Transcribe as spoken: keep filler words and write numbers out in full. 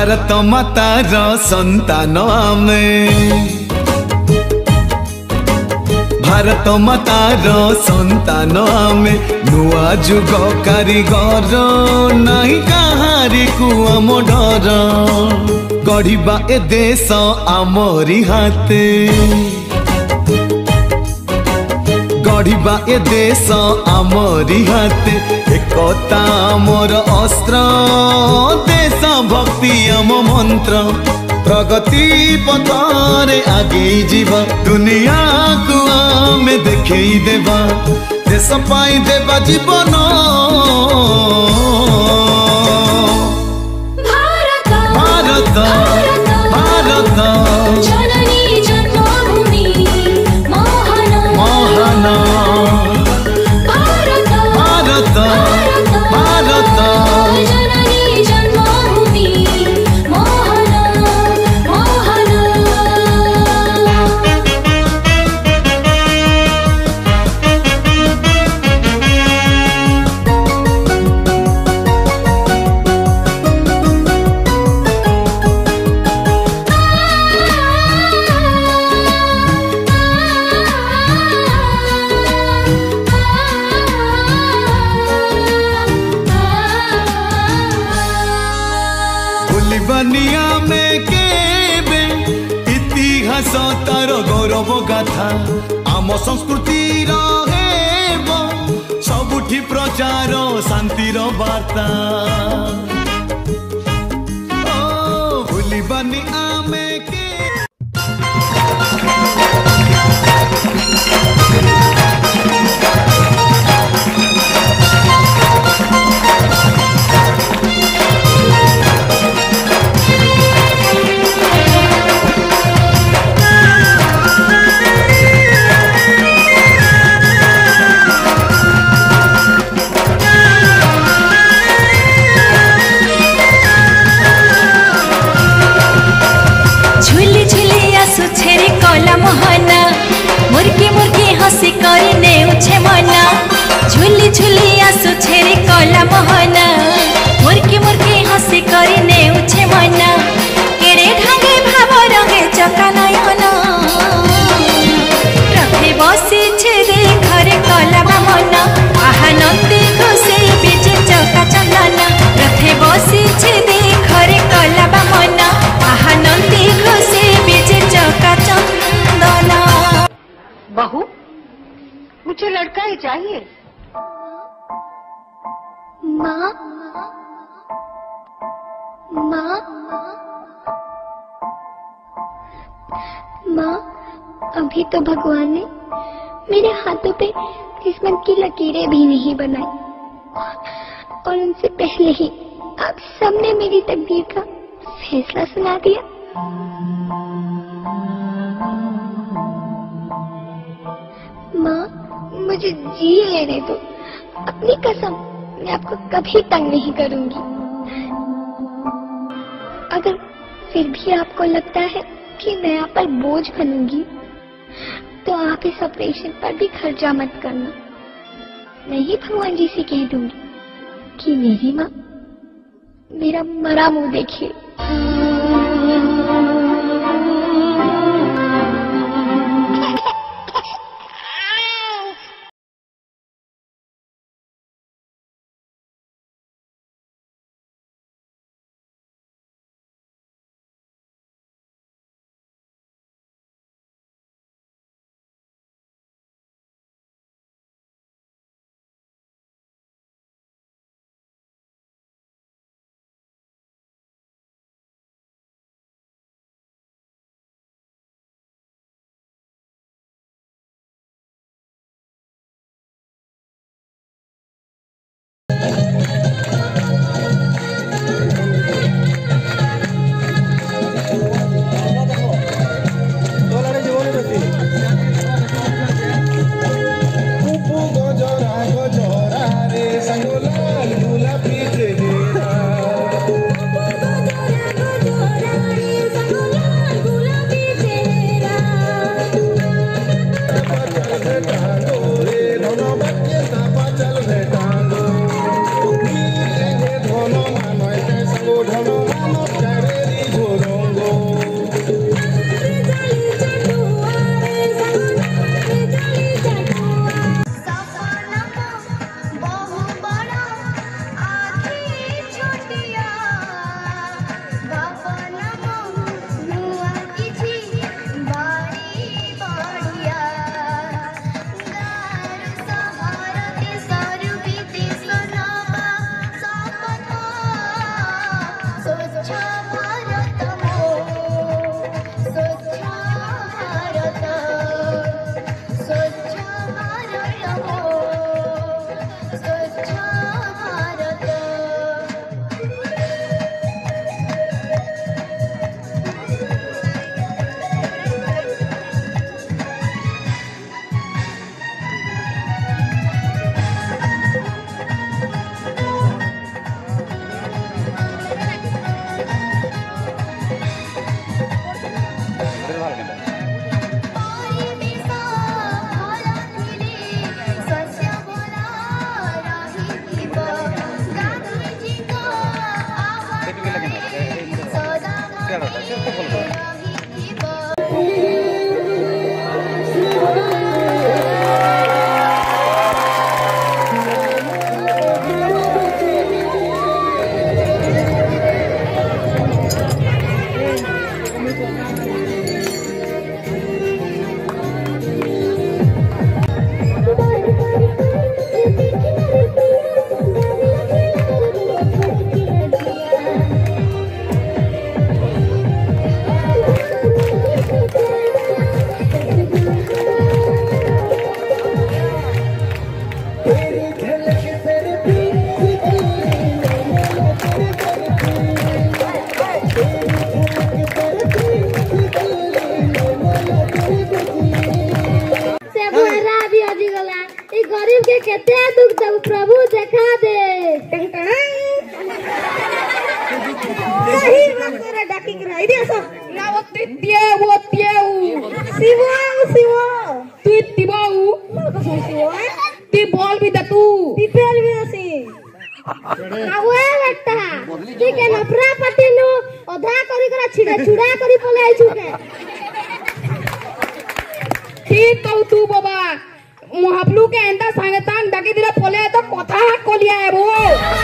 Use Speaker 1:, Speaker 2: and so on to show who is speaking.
Speaker 1: भारत मातार संतान आमे भारत मातार संतान आमे नुआ जुग कारीगर नहीं कहारी को आम डर गढ़िबा ए देश आमरी हाथे गढ़िबा ए देश आमरी हाथे एकता आमर अस्त्र देश भक्ति आम मंत्र प्रगति पथरे आगे जीवा दुनिया को आमे देखई देवा देश पाई देवा जीवन
Speaker 2: भारत
Speaker 1: भारत भारत
Speaker 2: जननी जन्मभूमि महान
Speaker 1: महान
Speaker 2: भारत
Speaker 1: भारत भारत
Speaker 2: जननी जन्मभूमि महान महान
Speaker 1: बनिया में केबे इतिहास तार गौरव गाथा आम संस्कृति रहेब सबुठी प्रचार शांतिर वार्ता ओ भूलिबानी आमे के
Speaker 2: झुली झुली आसु छेरी कला मोहना मुर्गी मुर्गी हसी करी नेउछे मना झुली झुली आसु छेरी कला मोहना मुर्गी मुर्गी हसी करी नेउछे मना केड़े ढांगे भाव रंगे चका नयना रखे बसी छेरे घरे कला मना आहा नंदी खुशी बीजे चका चंदना रखे बसी छेरे घरे कला मना आहा नंदी खुशी बीजे चका चंदना।
Speaker 3: बहू मुझे लड़का ही चाहिए।
Speaker 2: माँ माँ माँ अभी तो भगवान ने मेरे हाथों पे किस्मत की लकीरें भी नहीं बनाई और उनसे पहले ही आप सबने मेरी तकदीर का फैसला सुना दिया। माँ मुझे जी लेने दो, अपनी कसम मैं आपको कभी तंग नहीं करूंगी। अगर फिर भी आपको लगता है कि मैं आप पर बोझ बनूंगी तो आप इस ऑपरेशन पर भी खर्चा मत करना। मैं ही भगवान जी से कह दूंगी कि मेरी माँ मेरा मरा मुंह देखे।
Speaker 4: धन मान संग धन मान ଏଇଠି ଆସ।
Speaker 5: ନା ଓ ତିତେଉ ଓ ତିଏଉ
Speaker 4: ଶିବ ଆଉ ଶିବ
Speaker 5: ତୁ ତିବଉ
Speaker 4: ଶିବ
Speaker 5: ती बॉल भी दतू
Speaker 4: ପିପେଲ ବି ଅଛି। ଆଉ ଏ ବେଟା ତୁ କେ ନଫରା ପାଟିଲୁ ଅଧା କରି କରା ଛିଡା ଛୁଡା କରି ପଲେ ଆଇଛୁ କେ।
Speaker 5: ठीक कहू तू बाबा मुहापलू के एंदा संगतान डकी दिला पोले तो कथा कोलिया है वो